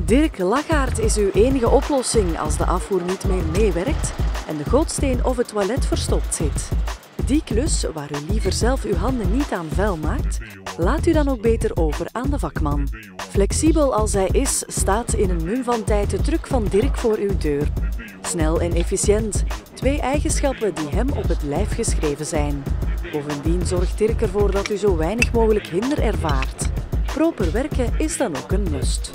Dirk Lachaert is uw enige oplossing als de afvoer niet meer meewerkt en de gootsteen of het toilet verstopt zit. Die klus, waar u liever zelf uw handen niet aan vuil maakt, laat u dan ook beter over aan de vakman. Flexibel als hij is, staat in een mum van tijd de truck van Dirk voor uw deur. Snel en efficiënt, 2 eigenschappen die hem op het lijf geschreven zijn. Bovendien zorgt Dirk ervoor dat u zo weinig mogelijk hinder ervaart. Proper werken is dan ook een must.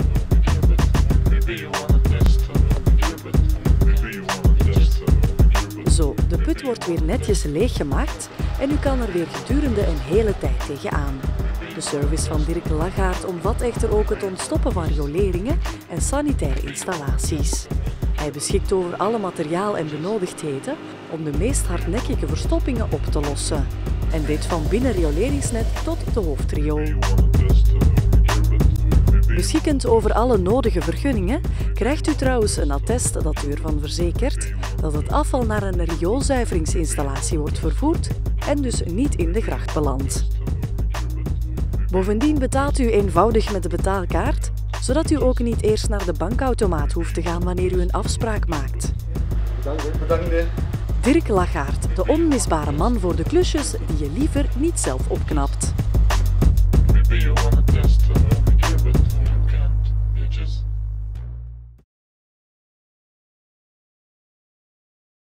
Zo, de put wordt weer netjes leeggemaakt en u kan er weer gedurende een hele tijd tegenaan. De service van Dirk Lachaert omvat echter ook het ontstoppen van rioleringen en sanitaire installaties. Hij beschikt over alle materiaal en benodigdheden om de meest hardnekkige verstoppingen op te lossen. En dit van binnen rioleringsnet tot de hoofdriool. Beschikkend over alle nodige vergunningen krijgt u trouwens een attest dat u ervan verzekert dat het afval naar een rioolzuiveringsinstallatie wordt vervoerd en dus niet in de gracht belandt. Bovendien betaalt u eenvoudig met de betaalkaart, zodat u ook niet eerst naar de bankautomaat hoeft te gaan wanneer u een afspraak maakt. Bedankt. Dirk Lachaert, de onmisbare man voor de klusjes die je liever niet zelf opknapt.